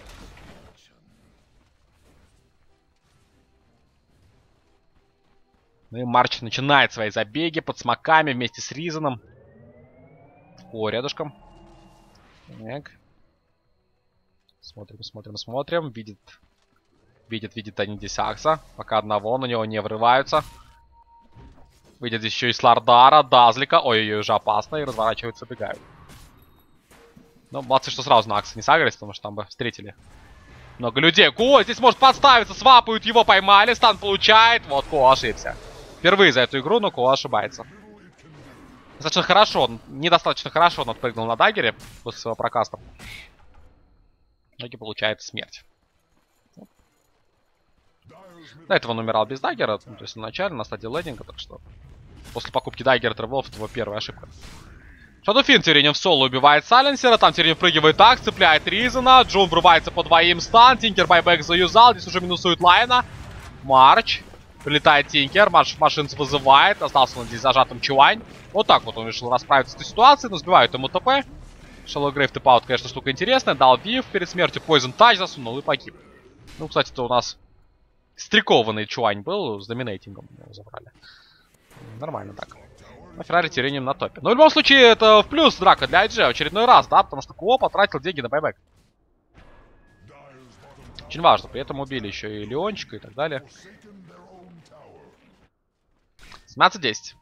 [SPEAKER 1] Ну и Марч начинает свои забеги под смоками вместе с Ризаном. О, рядышком. Так. Смотрим, смотрим, смотрим. Видит, видит, видит они здесь Акса. Пока одного, на него не врываются. Видят здесь еще и Слардара, Дазлика. Ой-ой-ой, уже опасно. И разворачиваются, бегают. Ну, молодцы, что сразу на Акса не сагрились, потому что там бы встретили много людей. Ко здесь может подставиться, свапают его, поймали. Стан получает. Вот, Ко ошибся. Впервые за эту игру, но Ко ошибается. Достаточно хорошо, недостаточно хорошо он отпрыгнул на даггере после своего прокаста. В итоге получает смерть. До этого он умирал без даггера, ну, то есть начально на стадии лендинга, так что после покупки даггера Треволов это его первая ошибка. Шадофин тем временем в соло убивает Сайленсера. Там тем временем впрыгивает так, цепляет Ризана. Джун врывается по двоим стан. Тинкер байбек заюзал. Здесь уже минусует Лайна. Марч. Прилетает Тинкер. Марш Машинс вызывает. Остался он здесь зажатым Чуань. Вот так вот он решил расправиться с этой ситуацией. Но сбивают ему ТП. Шаллоу Грейв тэп-аут, конечно, штука интересная. Дал Вив перед смертью. Poison Touch засунул и погиб. Ну, кстати, это у нас стрикованный Чуань был. С доминейтингом его забрали. Нормально так. А Феррари тем временем на топе. Но в любом случае, это в плюс драка для ай джи очередной раз, да? Потому что Куо потратил деньги на байбек. Очень важно. При этом убили еще и Леончика и так далее. семнадцать десять.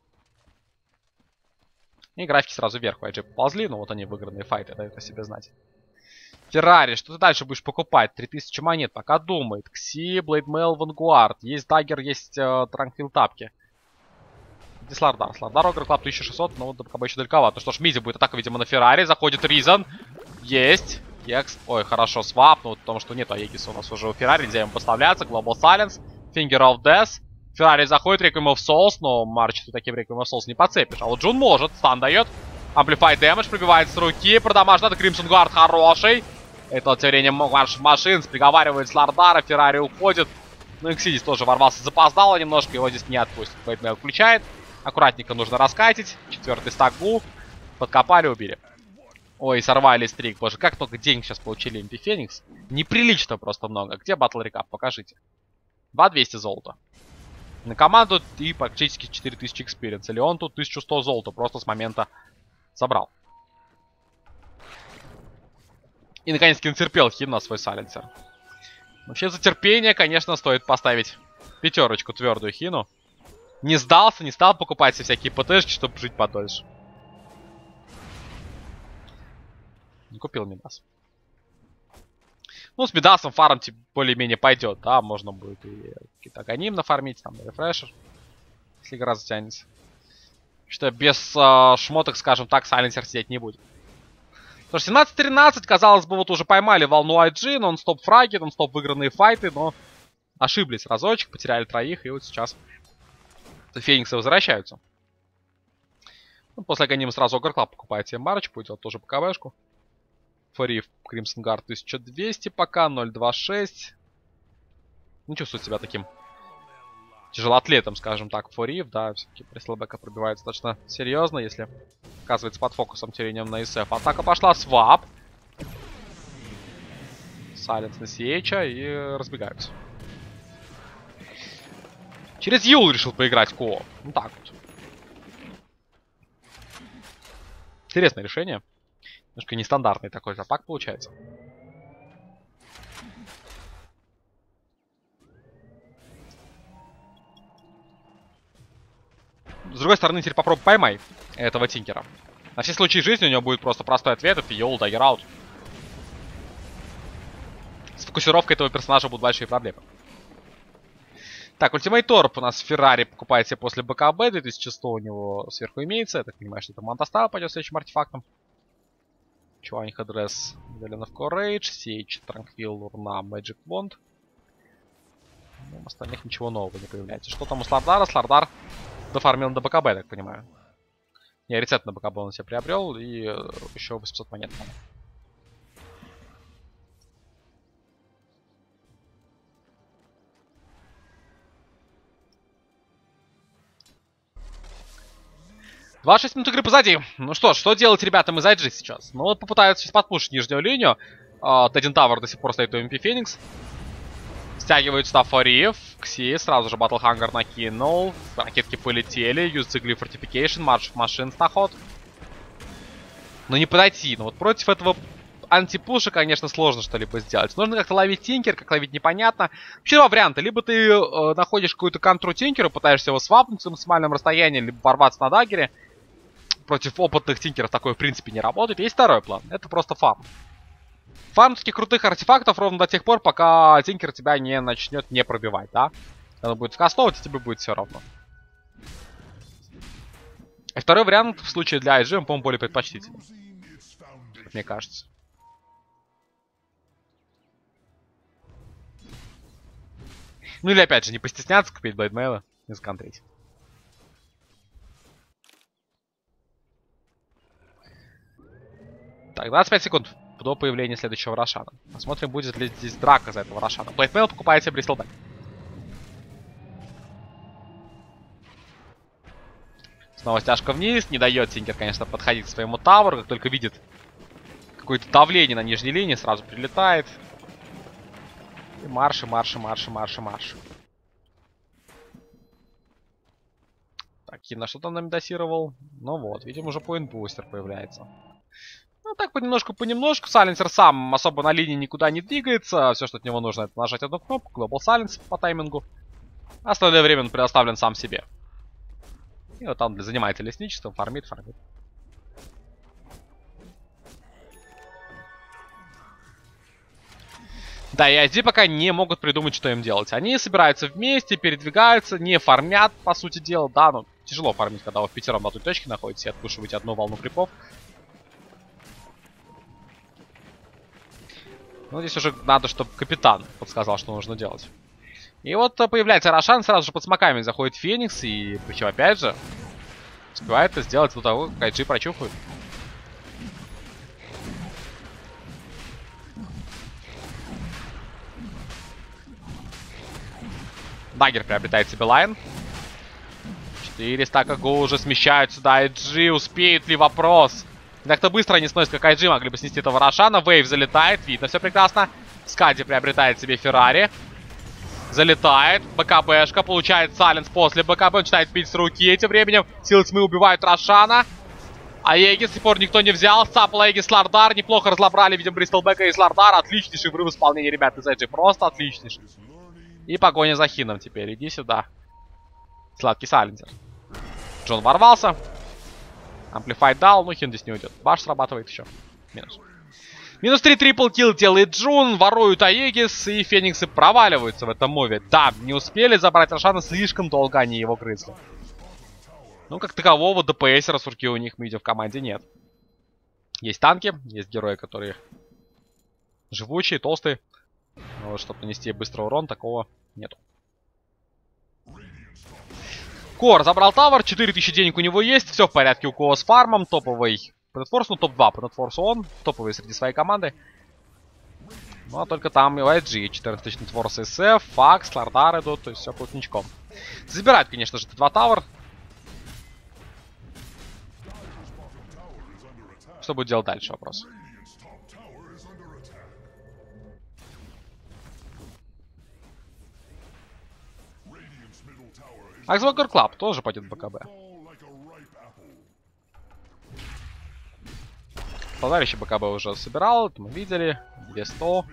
[SPEAKER 1] И графики сразу вверх у ай джи поползли. Но вот они выигранные файты дают о себе знать. Феррари, что ты дальше будешь покупать? три тысячи монет, пока думает. Кси, Блейдмейл, Вангуард. Есть Даггер, есть э, Транквил Тапки. Здесь Лардар. Лардар Огр Клаб тысяча шестьсот, но вот как бы еще далековато. Ну что ж, Мизи будет атака, видимо, на Феррари. Заходит Ризан. Есть. Екс. Ой, хорошо, свап. Ну, потому что нет Аегиса у нас уже у Феррари. Нельзя ему поставляться. Global Silence. Finger of Death. Феррари заходит, Requiem of Souls, но Марч ты таким Requiem of Souls не подцепишь. А вот Джун может. Стан дает. Amplify Damage. Пробивает с руки. Продамаж надо. Crimson Guard хороший. Это тем временем Марш Машинс приговаривает с Лардара. Феррари уходит. Ну, Эксидис тоже ворвался. Запоздало немножко. Его здесь не отпустит. Бейтмейл включает. Аккуратненько нужно раскатить. Четвертый стак Гу. Подкопали, убили. Ой, сорвали стрик. Боже, как много денег сейчас получили эм пи Феникс. Неприлично просто много. Где батл рекап? Покажите. два двести золота. На команду и практически четыре тысячи экспириенса. Леон тут тысяча сто золота просто с момента собрал. И наконец-таки натерпел Хин на свой сайленсер. Вообще за терпение, конечно, стоит поставить пятерочку твердую Хину. Не сдался, не стал покупать все всякие ПТшки, чтобы жить подольше. Не купил Мидас. Ну, с Мидасом фарм типа, более-менее пойдет, да. Можно будет и какие-то агоним нафармить, там, рефрешер. Если игра затянется. Что без э, шмоток, скажем так, сайленсер сидеть не будет. Потому что семнадцать тринадцать, казалось бы, вот уже поймали волну ай джи, нон-стоп фраги, нон-стоп выигранные файты, но ошиблись разочек, потеряли троих, и вот сейчас Фениксы возвращаются. Ну, после агонима сразу Огр Клаб покупает себе барочку, идет тоже по КВшку. Фориф Crimson Guard тысяча двести пока, ноль два шесть. Не чувствует себя таким тяжелоатлетом, скажем так, Фориф, да, все-таки Преслабека пробивается достаточно серьезно, если оказывается под фокусом тем на эс эф. Атака пошла, свап. Сайленс на си эйч и разбегаются. Через Юл решил поиграть Коо. Ну так вот. Интересное решение. Немножко нестандартный такой запак получается. С другой стороны, теперь попробуй поймай этого Тинкера. На все случаи жизни у него будет просто простой ответ. Это Юл, Даггер аут. С фокусировкой этого персонажа будут большие проблемы. Так, Ультимейт Торп у нас Феррари покупает себе после БКБ. две тысячи сто у него сверху имеется. Я так понимаю, что это Монтастар пойдет следующим артефактом. Чуань Хедресс, Веленов Корейдж, Сейдж, Транквил, Лурна, Мэджик Вонд. Ну, остальных ничего нового не появляется. Что там у Слардара? Слардар дофармил до БКБ, так понимаю. Не, рецепт на БКБ он себе приобрел. И еще восемьсот монет. двадцать шесть минут игры позади. Ну что ж, что делать ребятам из ай джи сейчас? Ну вот попытаются сейчас подпушить нижнюю линию. Теддин Тавер до сих пор стоит у эм пи Феникс. Стягивают сюда Фориф. Кси сразу же Батлхангер накинул. Ракетки полетели. Юзцигли Фортификейшн. Марш Машин на ход. Но не подойти. Но вот против этого антипуша, конечно, сложно что-либо сделать. Нужно как-то ловить Тинкер, как ловить непонятно. Вообще два варианта. Либо ты э, находишь какую-то контру Тинкеру, пытаешься его свапнуть с максимальным расстоянием, либо ворваться на даггере. Против опытных Тинкеров такое в принципе не работает. Есть второй план. Это просто фарм. Фарм таких крутых артефактов ровно до тех пор, пока Тинкер тебя не начнет не пробивать, да? Он будет скастовать, и тебе будет все равно. И второй вариант в случае для ай джи, он, по-моему, более предпочтительный. Мне кажется. Ну или опять же, не постесняться купить Блейдмейла, не скантрить. Так, двадцать пять секунд до появления следующего Рошана. Посмотрим, будет ли здесь драка за этого Рошана. Блэкмейл покупает себе Брistleback. Снова стяжка вниз. Не дает Тинкер, конечно, подходить к своему таверу. Как только видит какое-то давление на нижней линии, сразу прилетает. И марши, марши, марши, марши, марши. Так, Кина что там нам досировал? Ну вот, видим, уже поинт-бустер появляется. Ну так, понемножку, понемножку. Сайленсер сам особо на линии никуда не двигается. Все, что от него нужно, это нажать одну кнопку. Global Silence по таймингу. Остальное время он предоставлен сам себе. И вот там занимается лесничеством, фармит, фармит. Да, и ай ди пока не могут придумать, что им делать. Они собираются вместе, передвигаются, не фармят, по сути дела. Да, ну, тяжело фармить, когда вы в пятером на той точке находитесь и отпушиваете одну волну крипов. Ну, здесь уже надо, чтобы капитан подсказал, что нужно делать. И вот появляется Рошан, сразу же под смоками заходит Феникс, и причем, опять же, успевает это сделать до того, как ай джи прочухают. Даггер приобретает себе лайн. четыре стака Го уже смещают сюда ай джи, успеют ли вопрос? Так-то быстро они сносят, как ай джи могли бы снести этого Рошана. Вейв залетает, видно все прекрасно. Скади приобретает себе Феррари. Залетает, БКБшка, получает Сайленс после БКБ, он начинает пить с руки. Этим временем силы тьмы убивают Рошана. А Эгис с сих пор никто не взял. Сцапал Эгис Слардар, неплохо разлабрали, видим, Бристлбека и Слардар. Отличнейший врыв исполнения, ребят, из ай джи, просто отличнейший. И погоня за Хином теперь, иди сюда. Сладкий Сайленсер. Джон ворвался. Амплифайт дал, ну Хин здесь не уйдет. Баш срабатывает еще. Минус. Минус три трипл килл делает Джун, воруют Аегис, и Фениксы проваливаются в этом муве. Да, не успели забрать Рошана, слишком долго они его грызли. Ну, как такового ДПСера с руки у них, мы видим, в команде нет. Есть танки, есть герои, которые живучие, толстые. Но вот, чтобы нанести быстрый урон, такого нету. Кор забрал тавер, четыре тысячи денег у него есть, все в порядке у Коо с фармом, топовый Пенетфорс, ну топ-два Пенетфорс он, топовый среди своей команды. Ну а только там и ай джи, четырнадцать тысяч Пенетфорс эс эф, Факс, Лардар идут, то есть все плотничком. Забирают, конечно же, два тавер. Что будет делать дальше, вопрос. Axwalker Club тоже пойдет в БКБ. Товарищи БКБ уже собирал, это мы видели. две сто.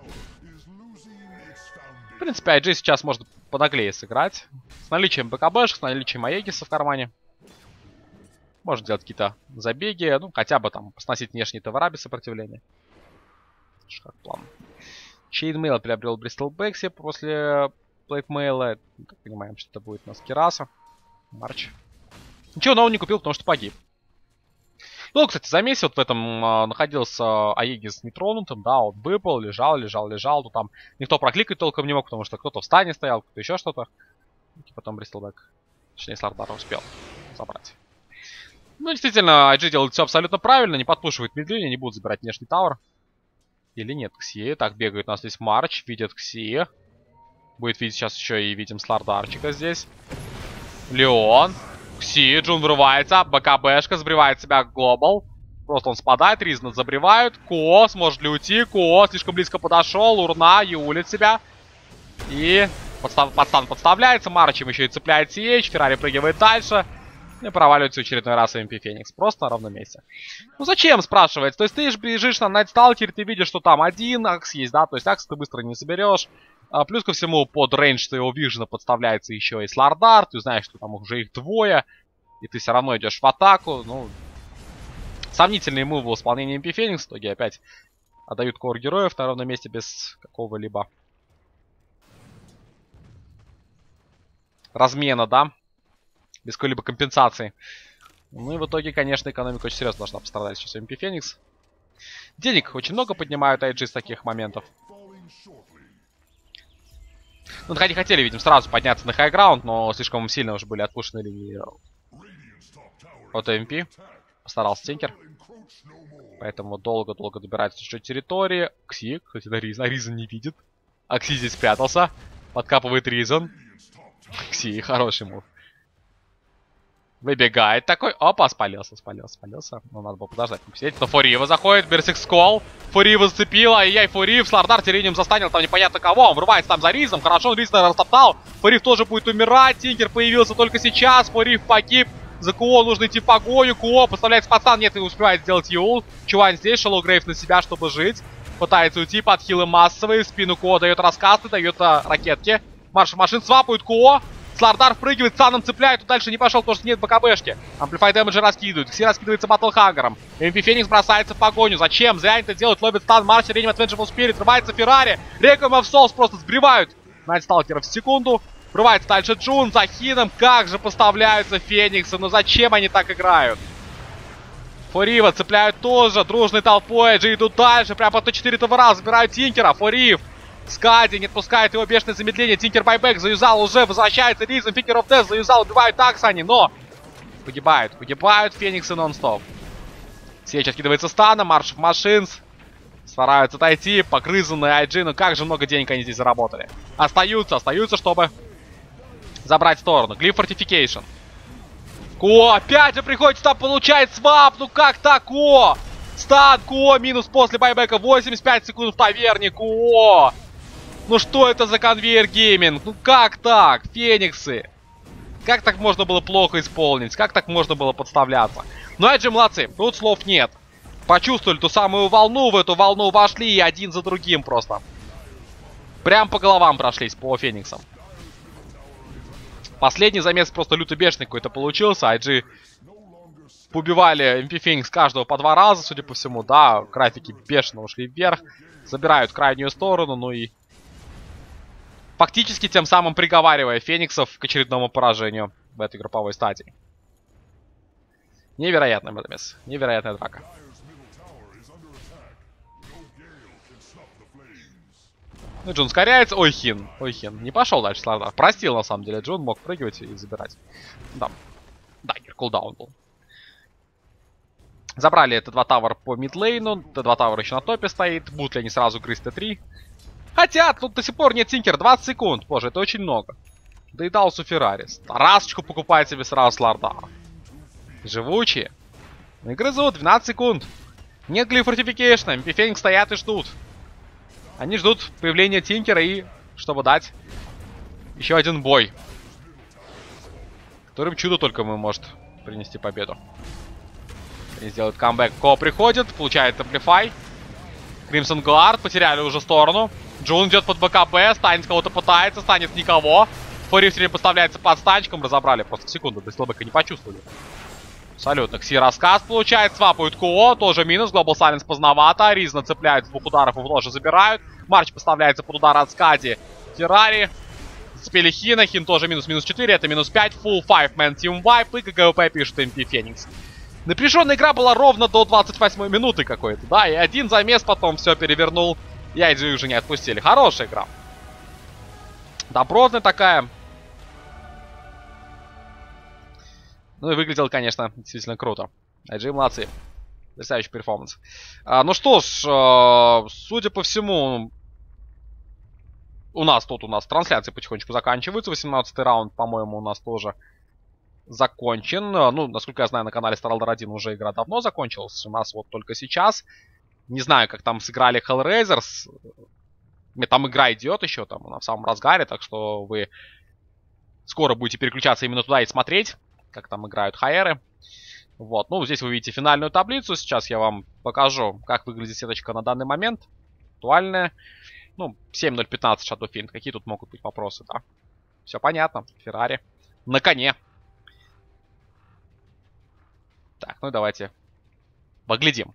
[SPEAKER 1] В принципе, ай джи сейчас может понаглее сыграть. С наличием БКБшек, с наличием Аегиса в кармане. Может делать какие-то забеги, ну хотя бы там сносить внешние товара без сопротивления. Как план. Чейнмейл приобрел Брistleback себе после Блэкмейла. Так понимаем, что это будет у нас Кираса. Марч. Ничего нового не купил, потому что погиб. Ну, кстати, за месяц вот в этом э, находился Аегис нетронутым, да, он выпал, лежал, лежал, лежал. Тут там никто прокликать толком не мог, потому что кто-то в стане стоял, кто-то еще что-то. И потом Bristleback, точнее, Слардар успел забрать. Ну, действительно, ай джи делает все абсолютно правильно, не подпушивает мидлинию, не будут забирать внешний тауэр. Или нет, Кси. Так, бегает у нас здесь Марч, видит Кси. Будет видеть сейчас еще и видим Слардарчика здесь. Леон. Кси, Джун врывается, БКБшка сбривает себя Глобал. Просто он спадает, Ризнет забривают. Ко сможет ли уйти? Ко слишком близко подошел, Урна юлит себя. И подстав, подстан подставляется, Марчем еще и цепляет си эйч, Феррари прыгивает дальше. И проваливается в очередной раз эм пи Феникс. Просто на ровном месте. Ну зачем, спрашивается? То есть ты бежишь на Найтсталкер, ты видишь, что там один Акс есть, да? То есть Акс ты быстро не соберешь. А плюс ко всему под рейндж твоего Вижена подставляется еще и Слардар. Ты знаешь, что там уже их двое. И ты все равно идешь в атаку. Ну, сомнительные мувы в исполнении эм пи Феникс. В итоге опять отдают кор героев на ровном месте без какого-либо размена, да? Без какой-либо компенсации. Ну и в итоге, конечно, экономика очень серьезно должна пострадать сейчас эм пи Феникс. Денег очень много поднимают ай джи с таких моментов. Ну, они хотели, видим, сразу подняться на хайграунд, но слишком сильно уже были отпущены линии от эм пи. Постарался Тинкер. Поэтому долго-долго добирается еще территории. Кси, кстати, на Риза. Риза не видит. А Кси здесь спрятался. Подкапывает Ризон. Кси, хороший мув. Выбегает такой. Опа, спалился, спалился, спалился. Ну, надо было подождать, посидеть. Но Форива заходит, Берсик Скол. Форива зацепила, ай-яй, Форив. Слардар Тирением застанил там непонятно кого. Он врывается там за Ризом. Хорошо, он Риз, наверное, растоптал. Форив тоже будет умирать. Тинкер появился только сейчас. Форив погиб. За КО нужно идти в погоню. КО поставляет спацан. Нет, не успевает сделать Юл. Чувань здесь, Шалоу Грейв на себя, чтобы жить. Пытается уйти, подхилы массовые. В спину КО дает раскасты, дает а, ракетки. Марш машин свапают КО. Слардар впрыгивает, Саном цепляет, тут дальше не пошел, потому что нет БКБшки. Амплифай дэмэджи раскидывают, Кси раскидывается Батлхангером. эм пи Феникс бросается в погоню. Зачем? Зря они это делают, ловит стан, Марш, Ренем от Vengeful Spirit, врывается Феррари. Реквием of Souls просто сбривают Найтсталкеров в секунду. Врывается дальше Джун за Хином. Как же поставляются Фениксы, но зачем они так играют? Форива цепляют тоже, дружной толпой, Джи идут дальше, прям по Т четыре ТВР забирают Тинкера, Форив. Скади не отпускает его бешеное замедление. Тинкер байбек заюзал, уже возвращается Ризом. Фикер оф Дэс заюзал, убивают Аксани, но погибают, погибают Фениксы нон-стоп. Сечь откидывается станом, Марш Машинс. Стараются отойти, погрызанные ай джи, но как же много денег они здесь заработали. Остаются, остаются, чтобы забрать сторону. Глиф Фортификейшн. Ко, опять же приходится там получать свап, ну как так, Ко? Стан, Ко, минус после байбека, восемьдесят пять секунд в таверне, Ко. Ну что это за конвейер гейминг? Ну как так? Фениксы. Как так можно было плохо исполнить? Как так можно было подставляться? Ну ай джи молодцы, тут слов нет. Почувствовали ту самую волну, в эту волну вошли и один за другим просто. Прям по головам прошлись по Фениксам. Последний замес просто люто бешеный какой-то получился. ай джи побивали эм пи Феникс каждого по два раза, судя по всему. Да, графики бешено ушли вверх. Забирают крайнюю сторону, ну и... фактически тем самым приговаривая Фениксов к очередному поражению в этой групповой стадии. Невероятный замес. Невероятная драка. Ну, Джун ускоряется. Ой, Хин. Ой, Хин. Не пошел дальше Слардар. Простил, на самом деле. Джун мог прыгивать и забирать. Да. Даггер, кулдаун был. Забрали Т два тавер по мидлейну. Т два тавер еще на топе стоит. Будут ли они сразу грызть Т три? Хотят. Тут до сих пор нет Тинкер. двадцать секунд. Боже, это очень много. Доедал у Феррари. Расочку покупает себе сразу Слардара. Живучие. И грызут. двенадцать секунд. Нет Глиф Фортификейшна. эм пи Феникс стоят и ждут. Они ждут появления Тинкера и чтобы дать еще один бой, которым чудо только мы может принести победу. И сделает камбэк. Ко приходит, получает амплифай. Кримсон Гуард, потеряли уже сторону. Джун идет под БКБ, станет кого-то пытается, станет никого. Форив сегодня поставляется под станчиком, разобрали просто в секунду, без слабака не почувствовали. Абсолютно. Кси рассказ получает, свапают КО, тоже минус, Global Silence поздновато, Ризна цепляют с двух ударов, его тоже забирают. Марч поставляется под удар от Скади. Феррари. Зацепили Хина, Хин тоже минус, минус четыре, это минус пять, full five man team wipe, и КГВП пишет эм пи Феникс. Напряженная игра была ровно до двадцать восьмой минуты какой-то, да, и один замес потом все перевернул, и ай джи уже не отпустили. Хорошая игра. Добротная такая. Ну и выглядел, конечно, действительно круто. ай джи молодцы. Потрясающий перформанс. А, ну что ж, а, судя по всему, у нас тут у нас трансляции потихонечку заканчиваются. восемнадцатый раунд, по-моему, у нас тоже закончен. Ну, насколько я знаю, на канале Старалдар один уже игра давно закончилась. У нас вот только сейчас. Не знаю, как там сыграли Hellraisers. Там игра идет еще, там она в самом разгаре, так что вы скоро будете переключаться именно туда и смотреть, как там играют хаеры. Вот, ну, здесь вы видите финальную таблицу. Сейчас я вам покажу, как выглядит сеточка на данный момент. Актуальная. Ну, семь ноль пятнадцать Shadow Fiend. Какие тут могут быть вопросы, да? Все понятно. Феррари на коне. Так, ну и давайте поглядим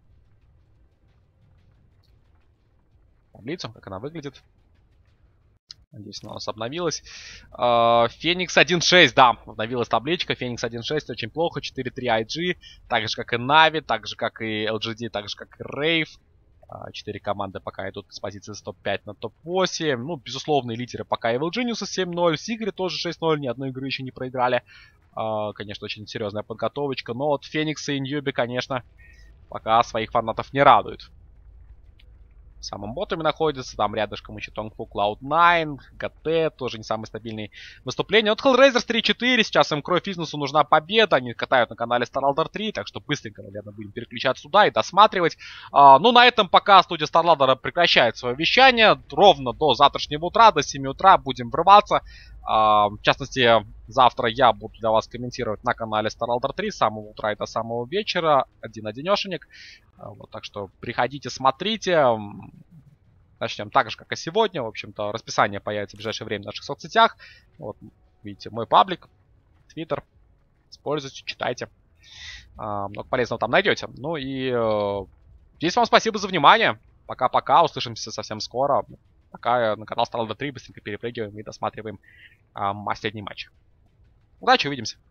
[SPEAKER 1] таблицу, как она выглядит. Надеюсь, она у нас обновилась. Феникс один шесть, да, обновилась табличка. Феникс один шесть очень плохо. четыре три ай джи. Так же, как и Нави, так же, как и эл джи ди, так же, как и Рейв. четыре команды пока идут с позиции топ пять на топ восемь. Ну, безусловно, лидеры пока Evil Genius семь ноль. Сигри тоже шесть ноль. Ни одной игры еще не проиграли. А, конечно, очень серьезная подготовочка. Но вот Феникс и Ньюби, конечно, пока своих фанатов не радуют. В самом ботами находится, там рядышком еще Тонгфу, клауд найн, ГТ, тоже не самые стабильные выступления. Вот Hellraisers три четыре, сейчас им кровь бизнесу нужна победа, они катают на канале StarLadder три, так что быстренько, наверное, будем переключаться сюда и досматривать. А, ну, на этом пока студия StarLadder прекращает свое вещание, ровно до завтрашнего утра, до семи утра будем врываться. А, в частности, завтра я буду для вас комментировать на канале StarLadder три с самого утра и до самого вечера, один-одинешенек. Вот, так что приходите, смотрите. Начнем так же, как и сегодня. В общем-то, расписание появится в ближайшее время в наших соцсетях. Вот, видите, мой паблик, твиттер. Используйте, читайте. А, много полезного там найдете. Ну и э, здесь вам спасибо за внимание. Пока-пока. Услышимся совсем скоро. Пока на канал StarLadder три быстренько перепрыгиваем и досматриваем а, последний матч. Удачи, увидимся.